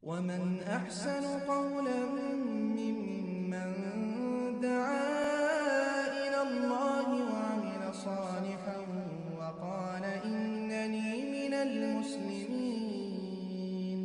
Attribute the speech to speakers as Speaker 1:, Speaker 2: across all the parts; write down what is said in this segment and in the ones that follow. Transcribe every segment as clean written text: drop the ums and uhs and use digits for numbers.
Speaker 1: ومن أحسن قولا ممن دعا إلى الله وعمل صالحا وقال إنني من المسلمين।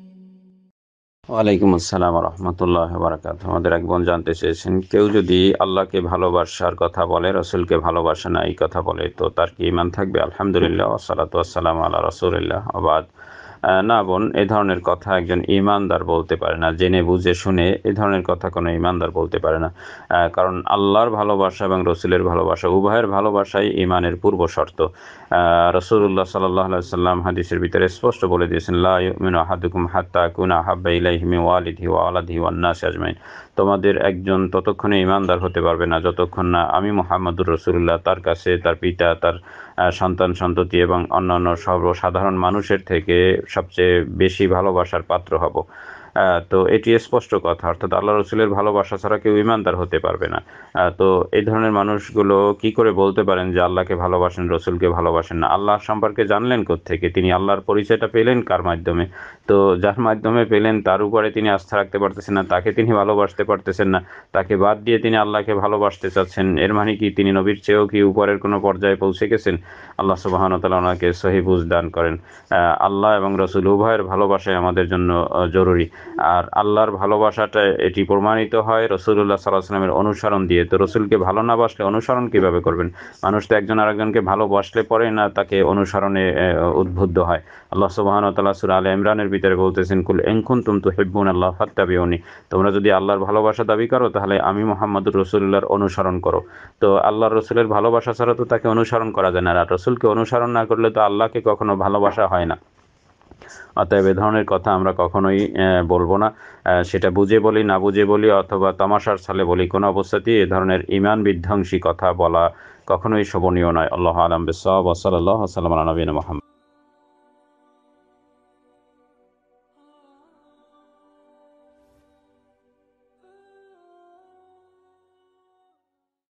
Speaker 2: ওয়ালাইকুম আসসালাম রহমতুল্লাহ বারাকাত। আমাদের এক বোন জানতে চেয়েছেন, কেউ যদি আল্লাহকে ভালোবাসার কথা বলে, রসুলকে ভালোবাসে না এই কথা বলে, তো তার কি ঈমান থাকবে? আলহামদুলিল্লাহ ওয়াসসালাতু ওয়াসসালামু আলা রাসূলিল্লাহ ওয়া না বোন, এ ধরনের কথা একজন ঈমানদার বলতে পারে না। জেনে বুঝে শুনে এ ধরনের কথা কোনো ঈমানদার বলতে পারে না। কারণ আল্লাহর ভালোবাসা এবং রসুলের ভালোবাসা উভয়ের ভালোবাসাই ঈমানের পূর্ব শর্ত। রাসূলুল্লাহ সাল্লাল্লাহু আলাইহি ওয়াসাল্লাম হাদিসের ভিতরে স্পষ্ট বলে দিয়েছেন, লা ইউমিনু আহাদুকুম হাত্তা আকুনা আহাব্বা ইলাইহি মিন ওয়ালিদিহি ওয়া ওয়ালাদিহি ওয়ান নাসি আজমাইন। তোমাদের একজন ততক্ষণে ঈমানদার হতে পারবে না যতক্ষণ না আমি মুহাম্মদুর রাসূলুল্লাহ তার কাছে, তার পিতা, তার সন্তান সন্ততি এবং অন্যান্য সর্বসাধারণ মানুষের থেকে সবচেয়ে বেশি ভালোবাসার পাত্র হব। তো এটি স্পষ্ট কথা, অর্থাৎ আল্লাহ রসুলের ভালোবাসা ছাড়া কেউ ঈমানদার হতে পারবে না। তো এই ধরনের মানুষগুলো কি করে বলতে পারেন যে আল্লাহকে ভালোবাসেন, রসুলকে ভালোবাসেন না? আল্লাহ সম্পর্কে জানলেন কোত্থেকে? তিনি আল্লাহর পরিচয়টা পেলেন কার মাধ্যমে? তো যার মাধ্যমে পেলেন তার উপরে তিনি আস্থা রাখতে পারতেছেন না, তাকে তিনি ভালোবাসতে পারতেছেন না, তাকে বাদ দিয়ে তিনি আল্লাহকে ভালোবাসতে চাচ্ছেন। এর মানে কি তিনি নবীর চেয়েও কি উপরের কোনো পর্যায়ে পৌঁছে গেছেন? আল্লাহ সুবহানাহু ওয়া তাআলা ওনাকে সহিহ বুঝ দান করেন। আল্লাহ এবং রসুল উভয়ের ভালোবাসাই আমাদের জন্য জরুরি। আর আল্লাহর ভালোবাসাটা এটি প্রমাণিত হয় রাসূলুল্লাহ সাল্লাল্লাহু আলাইহি ওয়াসাল্লামের অনুসরণ দিয়ে। তো রসুলকে ভালো না বাসলে অনুসরণ কিভাবে করবেন? মানুষ তো একজন আরেকজনকে ভালোবাসলে পরে না তাকে অনুসরণে উদ্বুদ্ধ হয়। আল্লাহ সুবহানাহু ওয়া তাআলা সূরা আলে ইমরানের ভিতরে বলতেছেন, কুল ইন কুনতুম তুহিব্বুনাল্লাহ ফাত্তাবিউনি। তোমরা যদি আল্লাহর ভালোবাসা দাবি করো তাহলে আমি মুহাম্মদুর রাসূলুল্লাহর অনুসরণ করো। তো আল্লাহর রসুলের ভালোবাসা ছাড়া তো তাকে অনুসরণ করা যায় না, আর রসুলকে অনুসরণ না করলে তো আল্লাহকে কখনো ভালোবাসা হয় না। অতএব এ ধরনের কথা আমরা কখনোই বলবো না। সেটা বুঝে বলি, না বুঝে বলি, অথবা তামাশার ছলে বলি, কোনো অবস্থাতেই এ ধরনের ঈমান বিধ্বংসী কথা বলা কখনোই শোভনীয় নয়। আল্লাহু আ'লাম বিস-সাওয়াব। ওয়া সাল্লাল্লাহু ওয়া সাল্লাম আলা নবিয়িনা মুহাম্মদ।